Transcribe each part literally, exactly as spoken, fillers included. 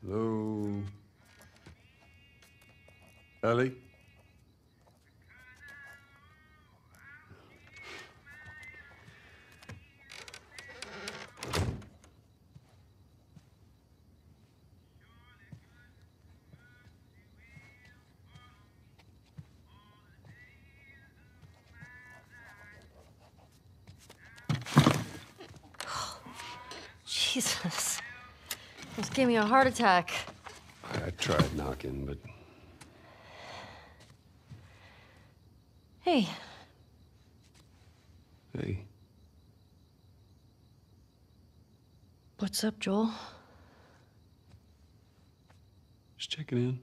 Hello? Ellie? Jesus. Almost gave me a heart attack. I tried knocking, but... Hey. Hey. What's up, Joel? Just checking in.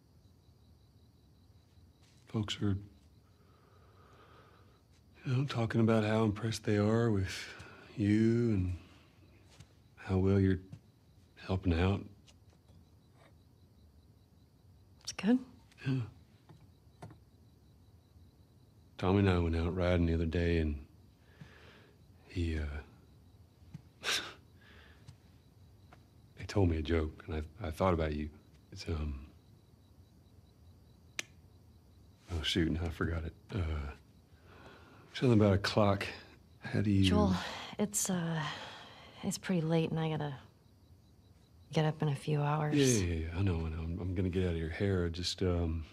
Folks are, you know, talking about how impressed they are with you and how well you're helping out. It's good. Yeah. Tommy and I went out riding the other day, and he, uh... he told me a joke, and I, I thought about you. It's, um... Oh, shoot, now I forgot it. Uh... Something about a clock. How do you... Joel, it's, uh... it's pretty late, and I gotta... get up in a few hours. Yeah, yeah, yeah, I know, I know. I'm, I'm gonna get out of your hair. Just, um...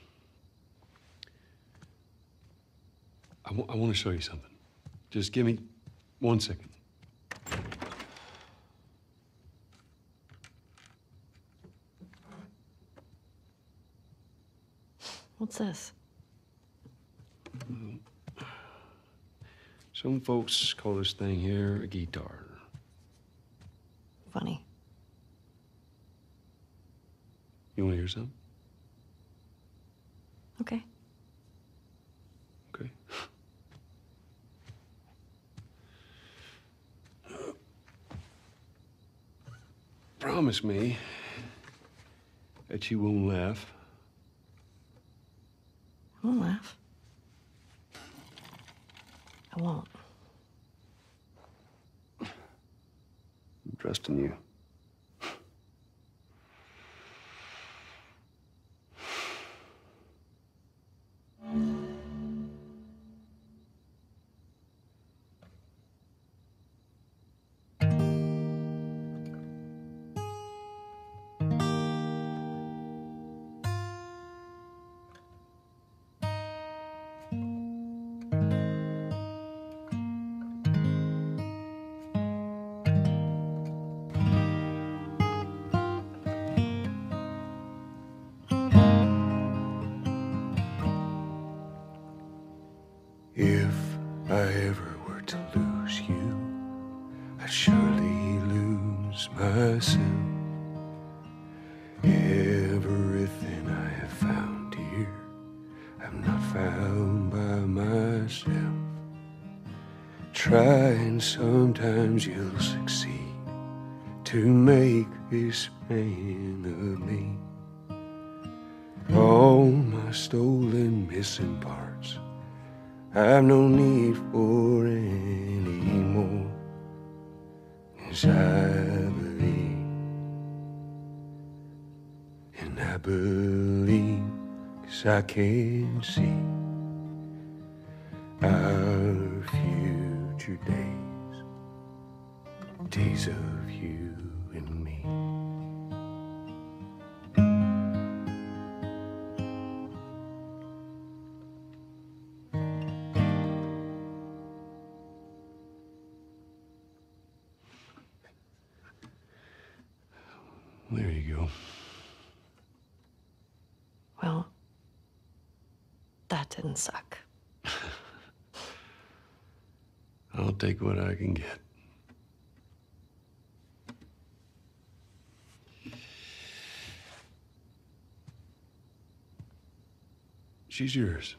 I, w I want to show you something. Just give me one second. What's this? Some folks call this thing here a guitar. Funny. You want to hear something? Okay. Okay. Promise me that you won't laugh. I won't laugh. I won't. I'm trusting you. If I ever were to lose you, I'd surely lose myself. Everything I have found here, I'm not found by myself. Try and sometimes you'll succeed to make this man of me. All my stolen missing parts I've no need for any more, 'cause I believe, and I believe 'cause I can see our future days, days of you and me. There you go. Well, that didn't suck. I'll take what I can get. She's yours.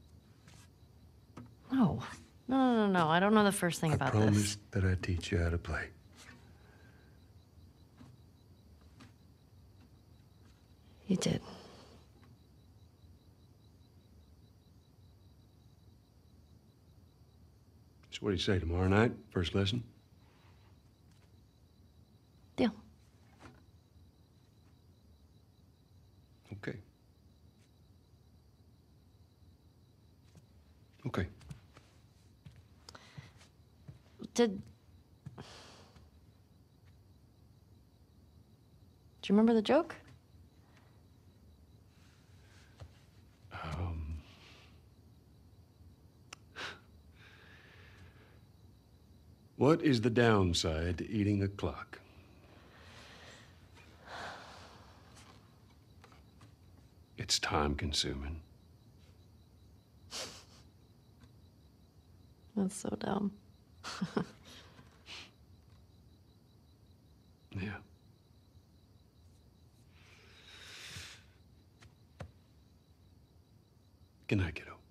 No. No, no, no, no. I don't know the first thing I about promised this. that I'd teach you how to play. You did. So what do you say, tomorrow night, first lesson? Deal. Okay. Did. Do you remember the joke? Um. What is the downside to eating a clock? It's time consuming. That's so dumb. Yeah. Good night, kiddo.